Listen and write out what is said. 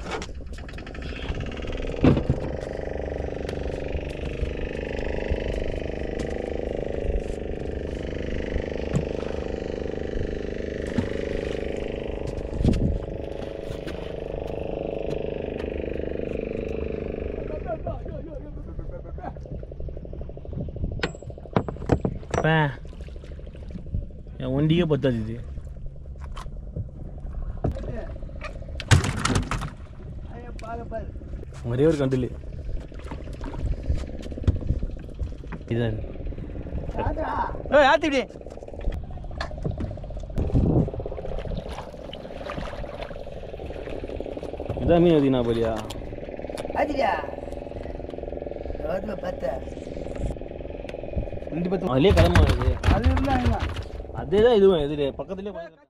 வண்டியே பத்தாது இது. ஒரே ஒரு கண்டில் இதான் ஆத்திடி இதான் மீன் அதிகனா போலியா அதுலயே கிளம்புது. அதேதான் இதுவும் எதிரே பக்கத்துலயே